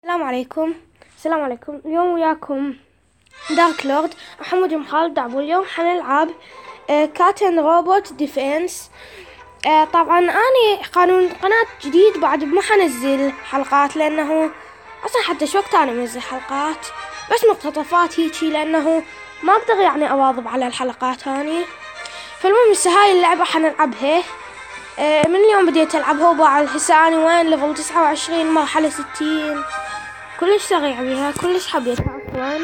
السلام عليكم. اليوم وياكم دارك لورد محمد بن خالد دعبو. اليوم حنلعب كاتن روبوت ديفنس. طبعا اني قانون قناة جديد بعد ما حنزل حلقات، لانه اصلا حتى شو وقت انا منزل حلقات بس مقتطفات هيجي، لانه ما اقدر يعني اواظب على الحلقات هاني. فالمهم هسه هاي اللعبة حنلعبها. من اليوم بديت العبها، وبعد هسه اني وين ليفل 29 مرحلة 60. كلش سريع بيها، كلش حبيتها اصلا.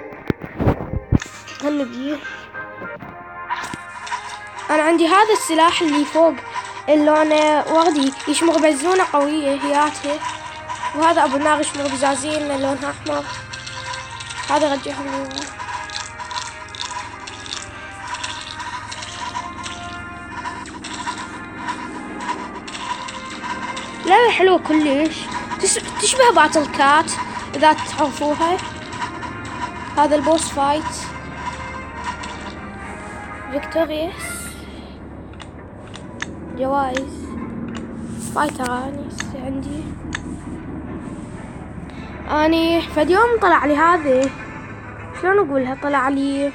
هنجي انا عندي هذا السلاح اللي فوق اللون وردي يشمر بزونة قوية هياتها، وهذا ابو نار يشمر بزازين لونها احمر. هذا رجعهم لعبة حلوة كلش، تشبه باتل كات اذا تعرفوها. هذا البوس فايت فيكتوريوس، جوائز فايتر. اني فد يوم طلع لي هذا، شلون اقولها، طلع لي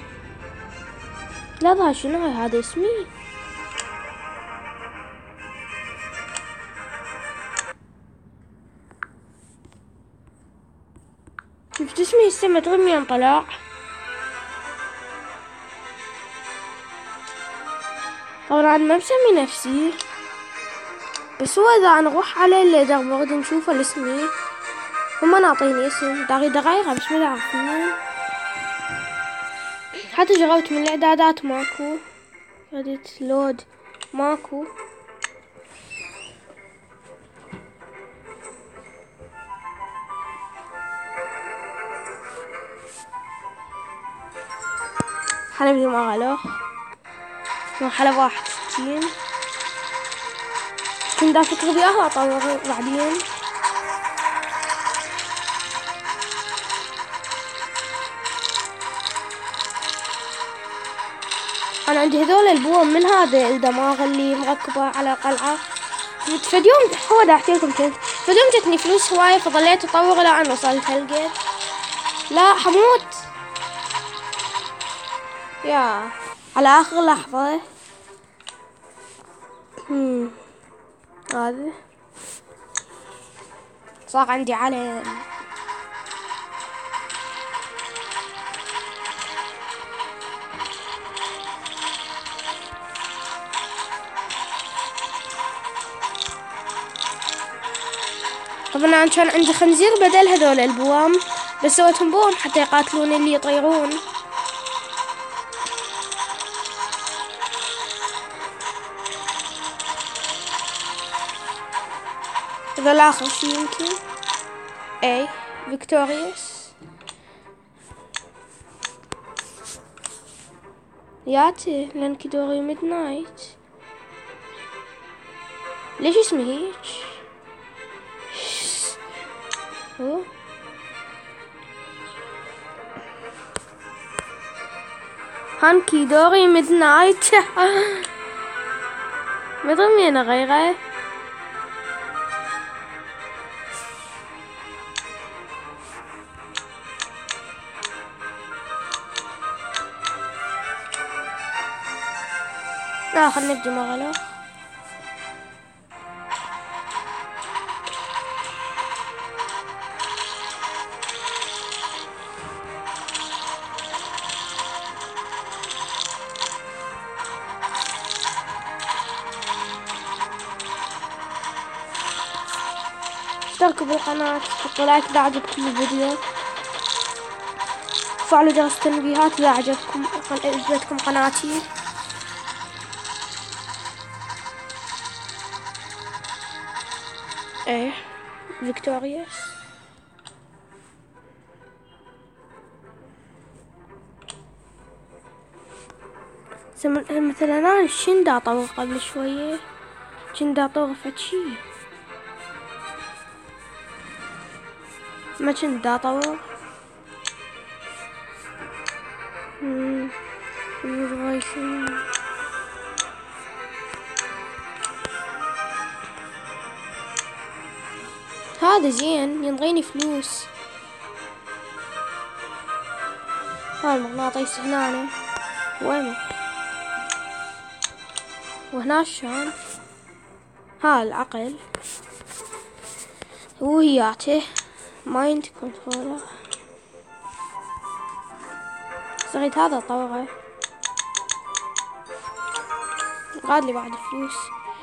لا شنو هذا اسمي، شفت اسمي هسه ما ادري منين طلع. طبعا ما مسمي نفسي، بس هو اذا نروح على الليدر بورد نشوف الاسمي. هما ناطيني اسم داغي دغايغه بس ما يعرفوني. حتى جربت من الاعدادات ماكو، ردت لود ماكو. حنبدي مرحلة 61. كنت افكر بيها اطور بعدين. انا عندي هذول البوم من هذا الدماغ اللي مركبة على قلعة. فديوم هو دا احكي لكم، كنت فديوم جتني فلوس هواية، فضليت اطور الى ان وصلت هالقد. لا حموت يا على اخر لحظة. هذا صار عندي علم. طبعا انا كان عندي خنزير بدل هذول البوام، بس سويتهم بوم حتى يقاتلون اللي يطيرون. هذا الاخر شي يمكن اي فيكتوريوس ياتي لانكيدوري ميد نايت. ليش اسمي هيك؟ هو هانكي دوري ميد نايت. مدري مين غيره. خلنا نبدي مغلق. اشتركوا بالقناة، حطوا لايك اذا عجبكم الفيديو، فعلوا جرس التنبيهات اذا عجبتكم قناتي. ايه فيكتوريوس. مثلا انا شن دا اطور قبل شوية، شن دا اطور فد شي ما كنت دا اطور. هذا زين ينطيني فلوس. ها المغناطيس هنا وينه؟ وهنا شلون؟ ها العقل وهياته مايند كنترولر. صغيت هذا طوره قاد لي بعد فلوس.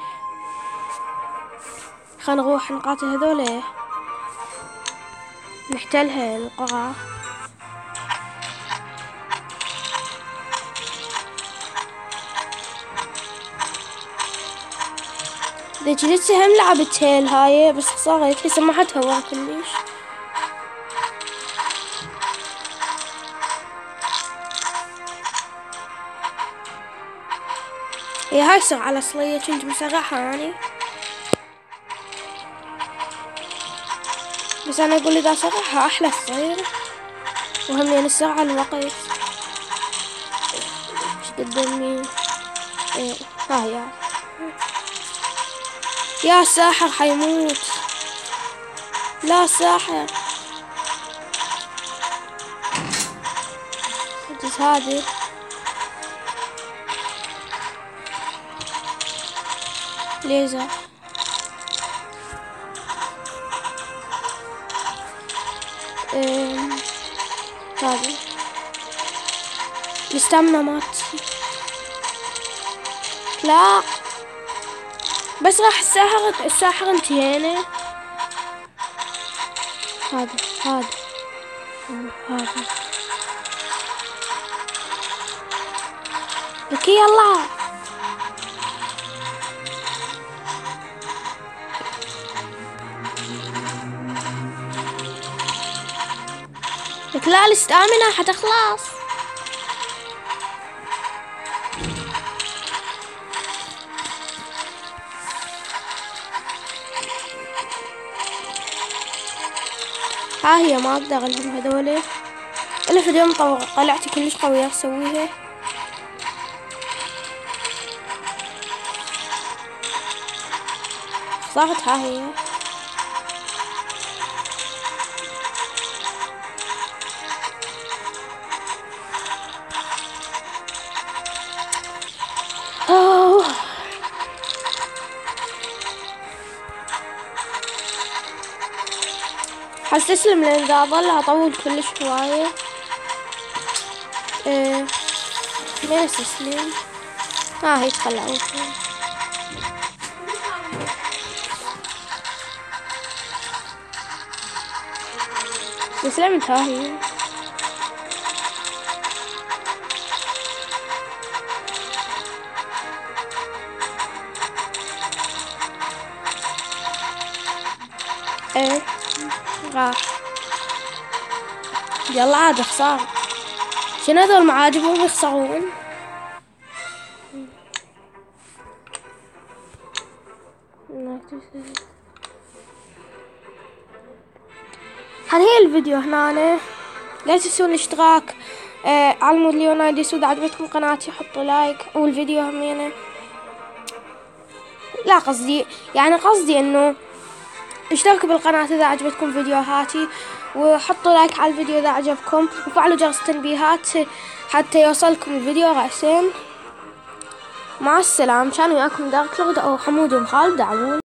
خلينا نروح نقاتل هذول نحتلها القرى. ذيك لسه هم لعبت هيل هاي بس خسرت هسه ما حد هوا كلش. هي هاي السرعة الأصلية كنت مسرعها يعني، بس أنا أقول إذا سرعها أحلى تصير، وهم يعني السرعة الوقت. إيش قدامي؟ إيه ها يا ساحر حيموت. لا ساحر هذه ليزر. هذه الاستامنا مات. لا بس راح الساحر انتهينا. هذا لكي يلا لك. لا الاستامنا حتخلص. ها هي ما اقدر لهم هذول الا في اليوم طلعتي كلش قوية اسويها. صارت ها هي حستسلم لان اذا اظل اطول كلش هواية. ما استسلم. ها هي تخلعوا استسلمت. ها هي ايه راح. يلا عاد خسارة. شنو هذول معاجبهم يخسرون؟ هنهي الفيديو هنا. لا تنسون الاشتراك على مود ليونايدس. واذا عجبتكم قناتي حطوا لايك والفيديو همينه. لا قصدي انه اشتركوا بالقناة اذا عجبتكم فيديوهاتي، وحطوا لايك على الفيديو اذا عجبكم، وفعلوا جرس التنبيهات حتى يوصلكم الفيديو رأسين. مع السلامة. كان وياكم دارك لورد او حمود ومخالد دعوون.